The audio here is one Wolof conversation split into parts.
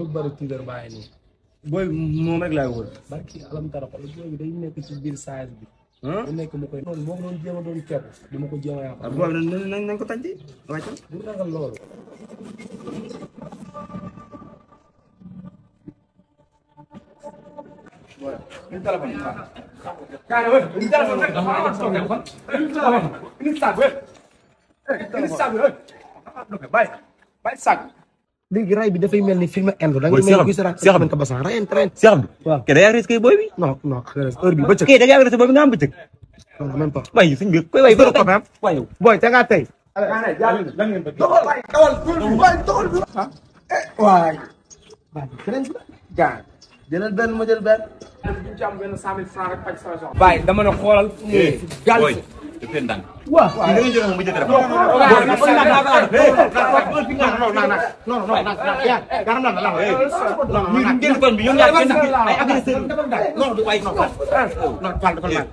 bari tiitar bàyyi nii. booy moom rek laay wër. barki alam tara xol booy bi day nekk ci biir size bi. bu nekk mu koy noonu moo ko doon jéem a doon kepp di ma ko jéem a yàq. booy nañ ko tànci wàccal. bu ragal loolu. ñu téléphone kaane wër ñu téléphone rek dafa ñu téléphone ñu sac wër ñu sac wër bàyyi sac léegi ray bi dafay mel ni film indo da ngay mel ni kuy sara Cheikh ka basan ray train Cheikh bi waaw ke day agressé boy bi non heure bi bëccëg ke day agressé boy bi nga am bëccëg non même pas way suñ bi koy way ko ko am way boy te nga tey kaane jall lan ngeen bëgg doxal way dawal way doxal waay train ga jëlal benn ma jël benn ñu ci am benn 100 000 francs rek faj sa soxla baay dama ne xoolal gal defee ndànk waaw da ngeen jël mu jëkkër ñu ngeen koñ bi ñoom ñaar kenn ay agresseur non du way non fal dafa mal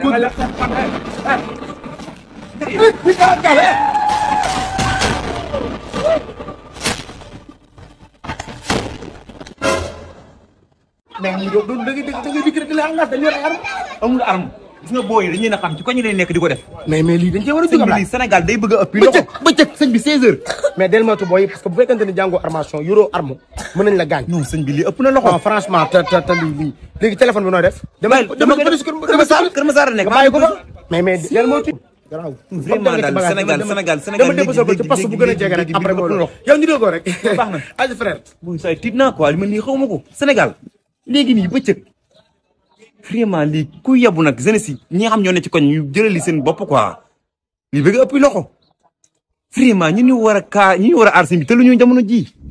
mais ñu do da ngay dikk rek la nga dañu yor arme amul arme gis nga booy dañu leen a xam ci koñ lay nekk di ko def mais lii dañ cee war a jóg lii Sénégal day bëgg a ëpp loxo bëccëg sëñ bi 16 heures mais del moytu booy parce que bu fekkente ni jàngoo armation yoroo arme mën nañ la gaañ non sëñ bi lii ëpp na loxo non franchement te lii léegi téléphone bi nooy def dama Kër Massar nekk bàyyi ko fa mais del moytu garaaw vraiment daal Sénégal dama déposé ko ci poste bu gën a jege rek après boo yow ñu déggoo rek baax na aji frère bu say tiit naa quoi li man lii xaw ma ko Sénégal léegi nii bëccëg vraiment lii ku yabu nag jeunesse yi ñi nga xam ñoo ne ci koñ ñu jëlali seen bopp quoi lii bëgg ëpp loxo vraiment ñu war a aar seen bi te lu ñu jamono ji